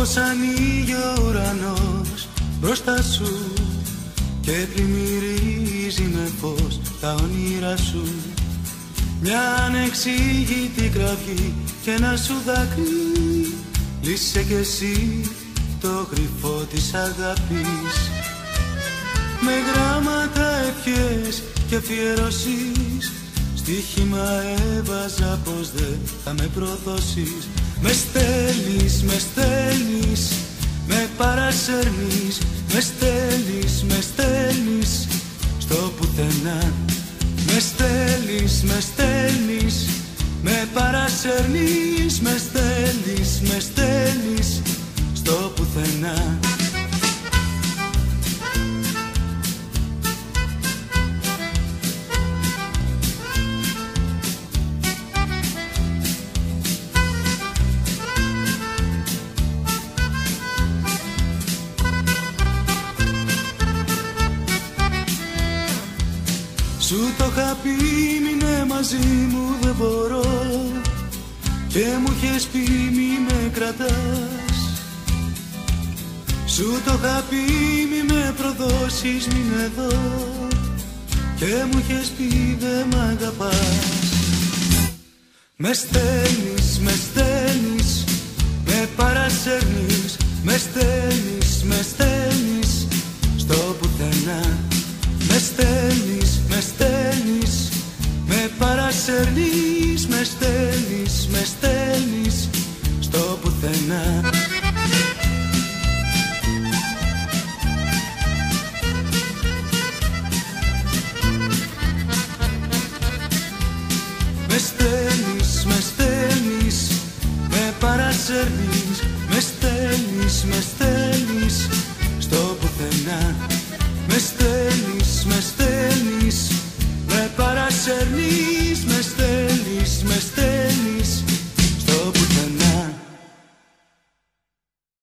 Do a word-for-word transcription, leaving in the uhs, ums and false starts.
Όπως ανοίγει ο ουρανός μπροστά σου και πλημμυρίζει με φως τα όνειρά σου. Μια ανεξήγητη κραυγή και ένα σου δάκρυ, λύσε κι εσύ το κρυφό της αγάπης. Με γράμματα ευχές και αφιερώσεις στοίχημα έβαζα πως δεν θα με προδώσεις. Με στέλνεις, με στέλνεις, με παρασέρνεις, με στέλνεις, με στέλνεις στο πουθενά. Με στέλνεις, με στέλνεις, με παρασέρνεις, με στέλνεις, με στέλνεις στο πουθενά. Σου το είχα πει μείνε μαζί μου δεν μπορώ και μου είχες πει μη με κρατάς. Σου το είχα πει μη με προδώσεις μην εδώ και μου είχες πει δε μ' αγαπάς. Με στέλνεις, με στέλνεις, με παρασέρνεις, με στέλνεις, με στέλνεις στο πουθενά. Με στέλνεις, με στέλνεις, με παρασέρνεις, με στέλνεις, με στέλνεις στο πουθενά. Με στέλνεις, με στέλνεις, με παρασέρνεις, με στέλνεις, με στέλνεις στο πουθενά. Με στέλνεις, με στέλνεις, με παρασέρνεις, με στέλνεις.